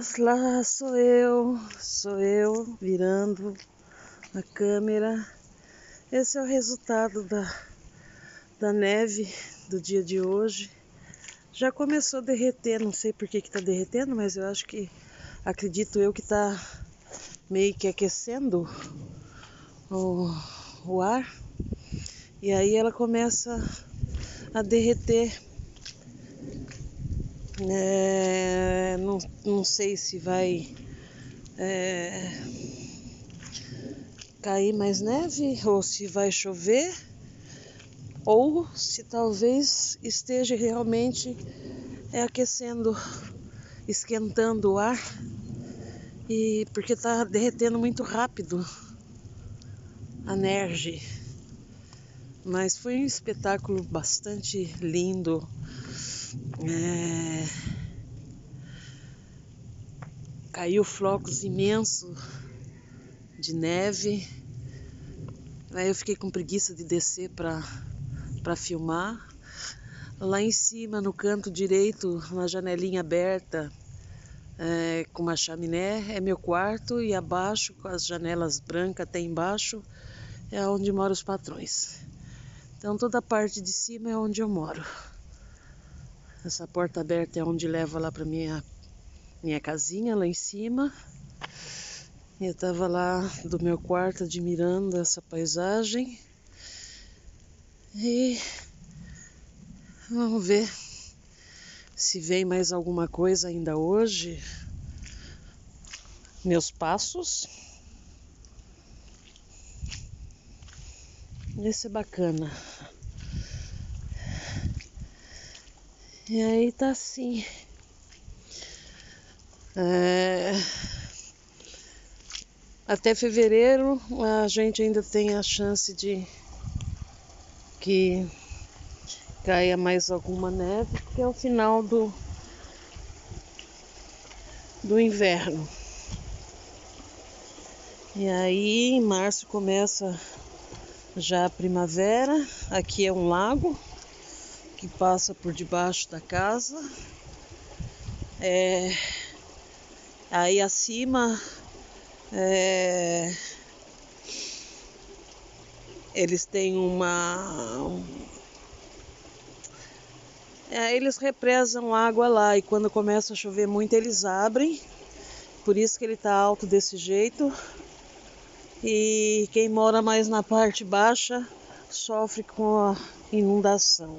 lá sou eu virando a câmera. Esse é o resultado da neve do dia de hoje. Já começou a derreter, não sei por que tá derretendo, mas eu acho que, acredito eu que tá meio que aquecendo o ar. E aí ela começa a derreter. Não sei se vai cair mais neve ou se vai chover ou se talvez esteja realmente aquecendo, esquentando o ar, e porque está derretendo muito rápido a neve. Mas foi um espetáculo bastante lindo. Caiu flocos imensos de neve. Aí eu fiquei com preguiça de descer para filmar. Lá em cima, no canto direito, uma janelinha aberta, com uma chaminé, é meu quarto, e abaixo, com as janelas brancas até embaixo, é onde moram os patrões. Então toda a parte de cima é onde eu moro. Essa porta aberta é onde leva lá para minha casinha lá em cima. Eu estava lá do meu quarto admirando essa paisagem. E vamos ver se vem mais alguma coisa ainda hoje. Meus passos. Esse é bacana. E aí tá assim. Até fevereiro a gente ainda tem a chance de que caia mais alguma neve, porque é o final do inverno. E aí em março começa já a primavera. Aqui é um lago que passa por debaixo da casa. Aí acima eles têm eles represam água lá, e quando começa a chover muito eles abrem. Por isso que ele tá alto desse jeito. E quem mora mais na parte baixa sofre com a inundação.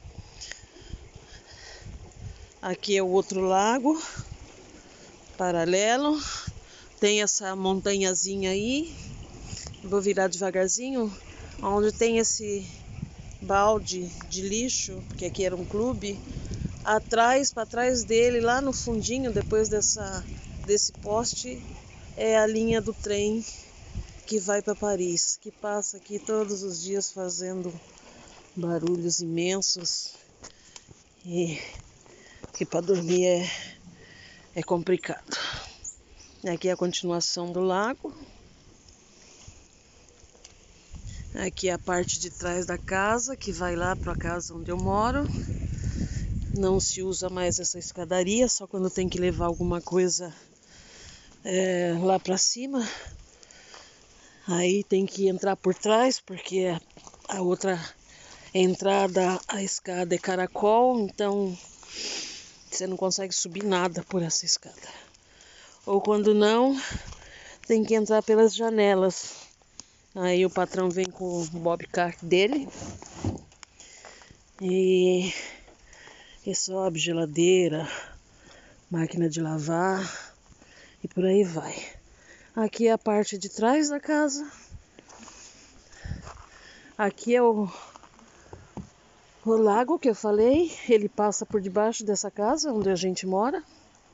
Aqui é o outro lago paralelo. Tem essa montanhazinha aí. Vou virar devagarzinho. Onde tem esse balde de lixo, porque aqui era um clube. Para trás dele, lá no fundinho, depois desse poste, é a linha do trem que vai para Paris, que passa aqui todos os dias fazendo barulhos imensos, e que para dormir é complicado. Aqui é a continuação do lago. Aqui é a parte de trás da casa, que vai lá para a casa onde eu moro. Não se usa mais essa escadaria, só quando tem que levar alguma coisa lá para cima. Aí tem que entrar por trás, porque a outra entrada, a escada é caracol, então você não consegue subir nada por essa escada. Ou quando não, tem que entrar pelas janelas. Aí o patrão vem com o bobcat dele e sobe geladeira, máquina de lavar e por aí vai. Aqui é a parte de trás da casa. Aqui é o lago que eu falei. Ele passa por debaixo dessa casa onde a gente mora.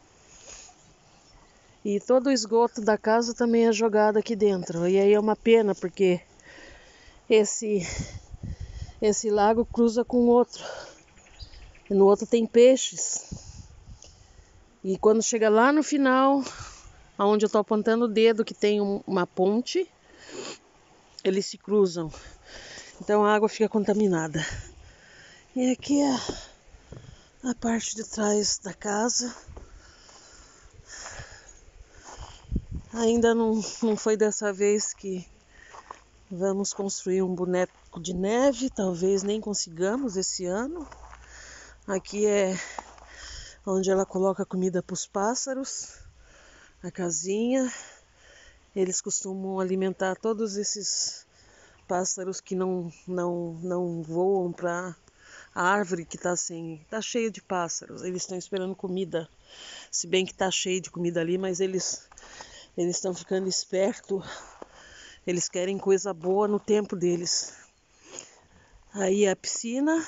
E todo o esgoto da casa também é jogado aqui dentro. E aí é uma pena, porque esse lago cruza com o outro. E no outro tem peixes. E quando chega lá no final, onde eu estou apontando o dedo, que tem uma ponte, eles se cruzam. Então a água fica contaminada. E aqui é a parte de trás da casa. Ainda não foi dessa vez que vamos construir um boneco de neve, talvez nem consigamos esse ano. Aqui é onde ela coloca comida para os pássaros, a casinha. Eles costumam alimentar todos esses pássaros que não voam para a árvore que está cheia de pássaros. Eles estão esperando comida, se bem que está cheio de comida ali, mas eles estão ficando espertos. Eles querem coisa boa no tempo deles. Aí a piscina,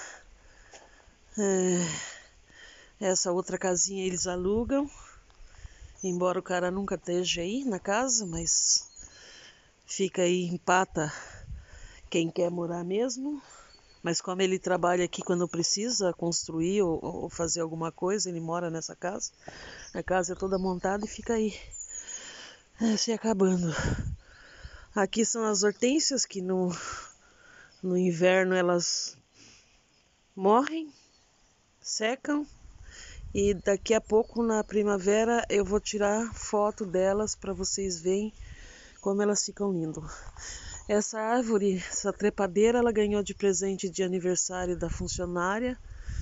essa outra casinha eles alugam, embora o cara nunca esteja aí na casa, mas fica aí, empata quem quer morar mesmo. Mas como ele trabalha aqui quando precisa construir ou fazer alguma coisa, ele mora nessa casa. A casa é toda montada e fica aí, se acabando. Aqui são as hortênsias que no inverno elas morrem, secam. E daqui a pouco na primavera eu vou tirar foto delas para vocês verem como elas ficam lindas. Essa árvore, essa trepadeira, ela ganhou de presente de aniversário da funcionária.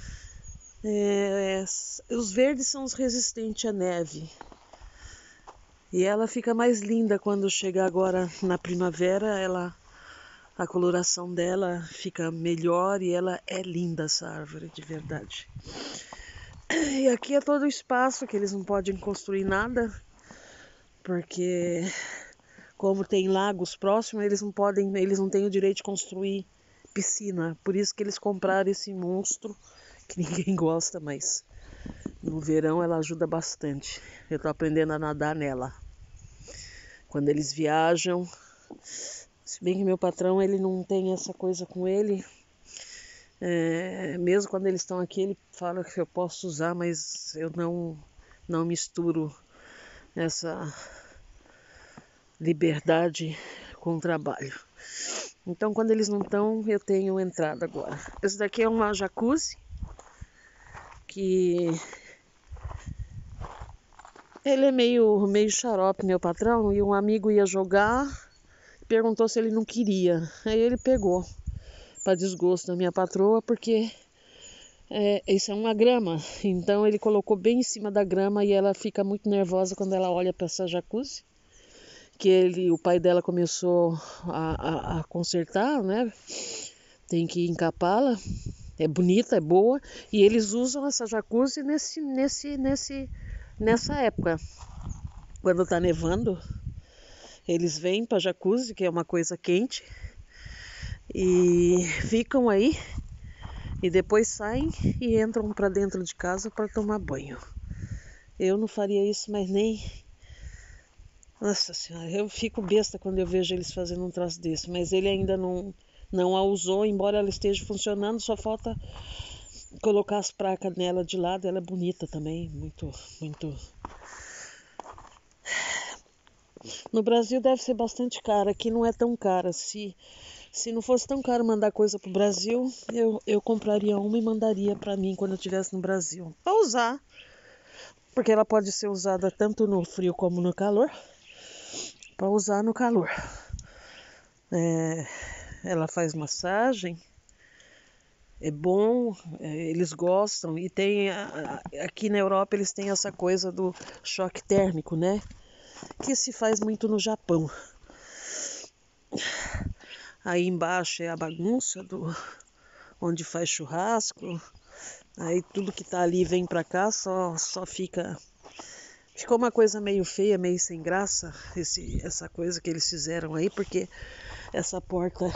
Os verdes são os resistentes à neve. E ela fica mais linda quando chega agora na primavera. A coloração dela fica melhor e ela é linda, essa árvore, de verdade. E aqui é todo o espaço que eles não podem construir nada, porque como tem lagos próximos, eles não têm o direito de construir piscina. Por isso que eles compraram esse monstro que ninguém gosta, mas no verão ela ajuda bastante. Eu tô aprendendo a nadar nela. Quando eles viajam, se bem que meu patrão ele não tem essa coisa com ele. Mesmo quando eles estão aqui, ele fala que eu posso usar, mas eu não misturo essa liberdade com o trabalho. Então, quando eles não estão, eu tenho entrada agora. Esse daqui é uma jacuzzi, que ele é meio xarope, meu patrão, e um amigo ia jogar, perguntou se ele não queria. Aí ele pegou, para desgosto da minha patroa, porque isso é uma grama. Então ele colocou bem em cima da grama e ela fica muito nervosa quando ela olha para essa jacuzzi. O pai dela começou a consertar, né? Tem que encapá-la. É bonita, é boa. E eles usam essa jacuzzi nessa época. Quando tá nevando, eles vêm para jacuzzi, que é uma coisa quente, e ficam aí. E depois saem e entram para dentro de casa para tomar banho. Eu não faria isso, mas nem... Nossa Senhora, eu fico besta quando eu vejo eles fazendo um troço desse. Mas ele ainda não a usou, embora ela esteja funcionando. Só falta colocar as placas nela de lado. Ela é bonita também, muito, muito... No Brasil deve ser bastante cara, aqui não é tão cara. Se não fosse tão caro mandar coisa pro Brasil, eu compraria uma e mandaria para mim quando eu estivesse no Brasil. Para usar, porque ela pode ser usada tanto no frio como no calor. Para usar no calor. Ela faz massagem, é bom, eles gostam. E tem aqui na Europa eles têm essa coisa do choque térmico, né? Que se faz muito no Japão. Aí embaixo é a bagunça onde faz churrasco. Aí tudo que tá ali vem pra cá, só fica... Ficou uma coisa meio feia, meio sem graça, essa coisa que eles fizeram aí, porque essa porta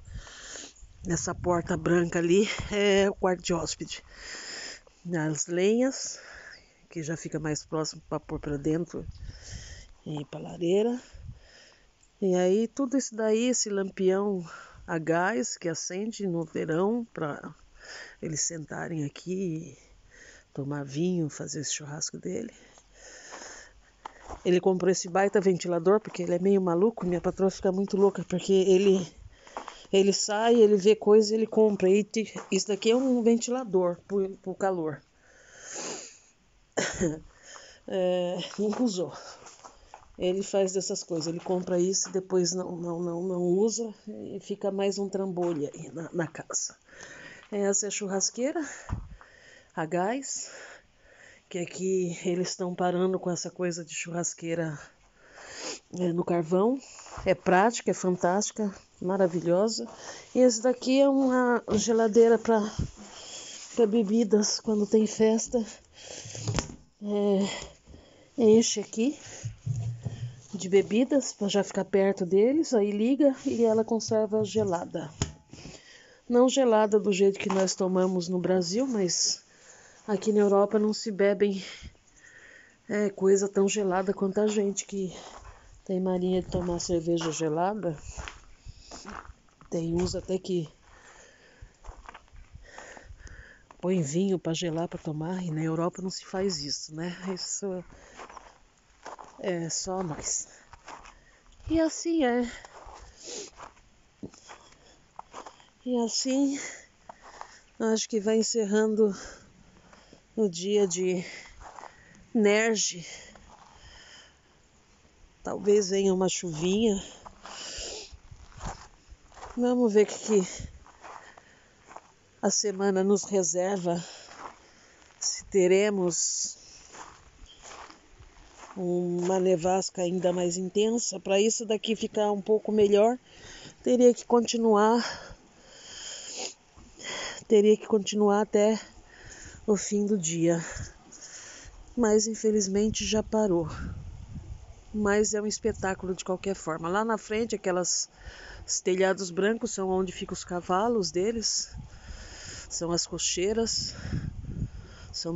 branca ali é o quarto de hóspede. As lenhas, que já fica mais próximo para pôr para dentro e para lareira. E aí tudo isso daí, esse lampião a gás que acende no verão para eles sentarem aqui, tomar vinho, fazer esse churrasco dele. Ele comprou esse baita ventilador porque ele é meio maluco. Minha patroa fica muito louca porque ele sai, ele vê coisa e ele compra. Isso daqui é um ventilador pro calor. Nunca usou. Ele faz dessas coisas, ele compra isso e depois não usa e fica mais um trambolho aí na casa. Essa é a churrasqueira a gás, que aqui eles estão parando com essa coisa de churrasqueira no carvão. É prática, é fantástica, maravilhosa. E esse daqui é uma geladeira para bebidas quando tem festa. Enche aqui de bebidas para já ficar perto deles, aí liga e ela conserva gelada. Não gelada do jeito que nós tomamos no Brasil, mas aqui na Europa não se bebem coisa tão gelada quanto a gente que tem mania de tomar cerveja gelada. Tem uns até que põe vinho para gelar para tomar, e na Europa não se faz isso, né? Isso é só nós. E assim é. E assim, acho que vai encerrando o dia de Nerge. Talvez venha uma chuvinha. Vamos ver o que a semana nos reserva. Se teremos uma nevasca ainda mais intensa. Para isso daqui ficar um pouco melhor, teria que continuar até o fim do dia. Mas infelizmente já parou. Mas é um espetáculo de qualquer forma. Lá na frente, os telhados brancos são onde ficam os cavalos deles. São as cocheiras. São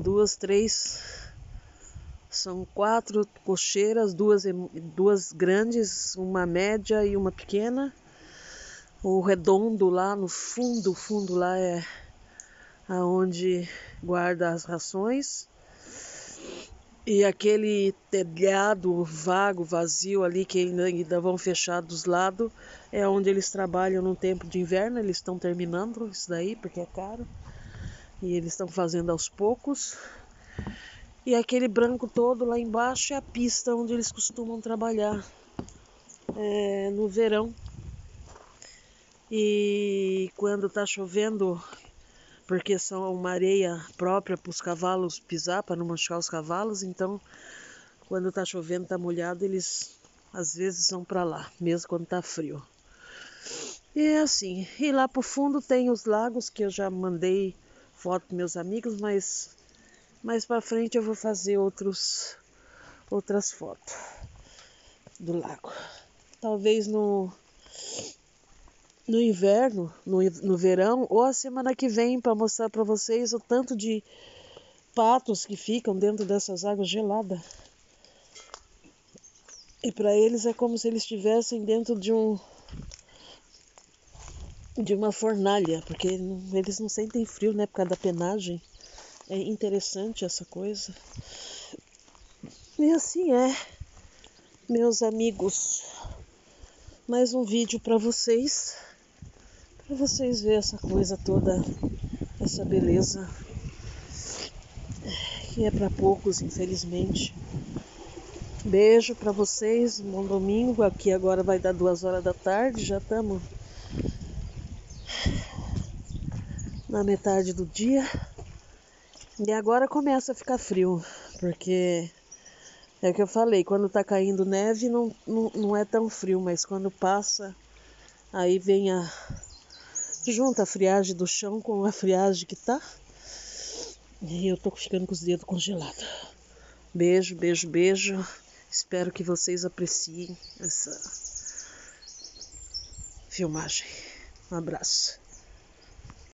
são 4 cocheiras, duas grandes, uma média e uma pequena. O redondo lá no fundo lá é aonde guarda as rações. E aquele telhado vago, vazio ali, que ainda vão fechar dos lados, é onde eles trabalham no tempo de inverno. Eles estão terminando isso daí, porque é caro. E eles estão fazendo aos poucos. E aquele branco todo lá embaixo é a pista onde eles costumam trabalhar no verão. E quando está chovendo, porque são uma areia própria para os cavalos pisar, para não machucar os cavalos, então quando está chovendo, está molhado, eles às vezes vão para lá, mesmo quando está frio. E é assim, e lá pro fundo tem os lagos, que eu já mandei foto para meus amigos, mas mais para frente eu vou fazer outras fotos do lago. Talvez no inverno, no verão, ou a semana que vem, para mostrar para vocês o tanto de patos que ficam dentro dessas águas geladas. E para eles é como se eles estivessem dentro de uma fornalha, porque eles não sentem frio, né, por causa da penagem. É interessante essa coisa. E assim é, meus amigos. Mais um vídeo para vocês verem essa coisa toda, essa beleza, que é para poucos, infelizmente. Beijo para vocês, bom domingo. Aqui agora vai dar 2 horas da tarde, já estamos na metade do dia. E agora começa a ficar frio, porque é o que eu falei, quando tá caindo neve não é tão frio, mas quando passa, aí vem junta a friagem do chão com a friagem que tá, e eu tô ficando com os dedos congelados. Beijo, beijo, beijo. Espero que vocês apreciem essa filmagem. Um abraço.